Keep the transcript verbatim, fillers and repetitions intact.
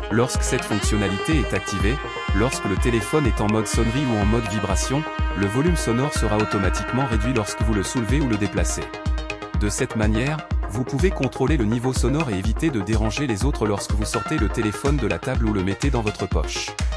Lorsque cette fonctionnalité est activée, lorsque le téléphone est en mode sonnerie ou en mode vibration, le volume sonore sera automatiquement réduit lorsque vous le soulevez ou le déplacez. De cette manière, vous pouvez contrôler le niveau sonore et éviter de déranger les autres lorsque vous sortez le téléphone de la table ou le mettez dans votre poche.